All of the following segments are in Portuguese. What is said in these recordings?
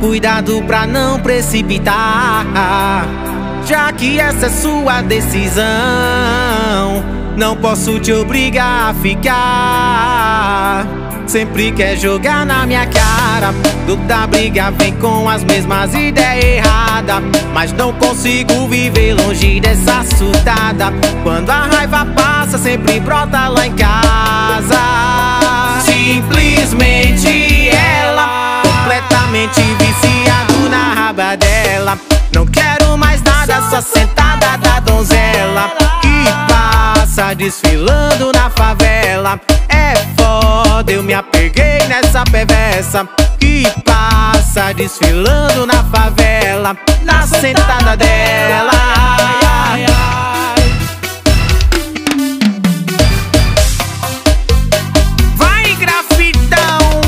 Cuidado pra não precipitar, já que essa é sua decisão. Não posso te obrigar a ficar. Sempre quer jogar na minha cara. Toda briga vem com as mesmas ideias erradas, mas não consigo viver longe dessa surtada. Quando a raiva passa, sempre brota lá em casa. Simplesmente ela, completamente viciado na raba dela. Não quero mais nada, só sentada da donzela que passa desfilando na favela. É foda, eu me apeguei nessa perversa que passa desfilando na favela, na sentada dela. Ai, ai, ai. Vai, grafitão!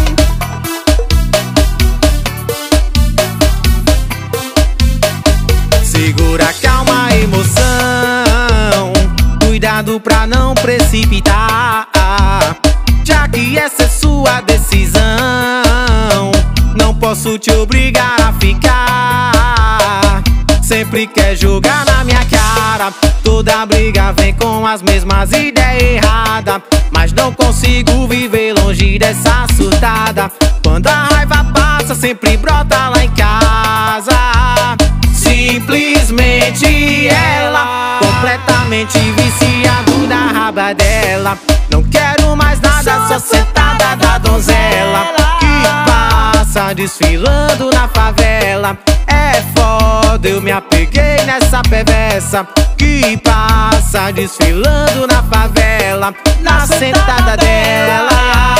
Segura, calma, a emoção. Cuidado pra não precipitar, já que essa é sua decisão. Não posso te obrigar a ficar. Sempre quer jogar na minha cara. Toda briga vem com as mesmas ideias erradas, mas não consigo viver longe dessa surtada. Quando a raiva passa, sempre brota lá em casa. Simplesmente ela, completamente viciado na raba dela. Não quero mais nada, só sentada da donzela que passa desfilando na favela. É foda, eu me apeguei nessa perversa que passa desfilando na favela, na sentada dela.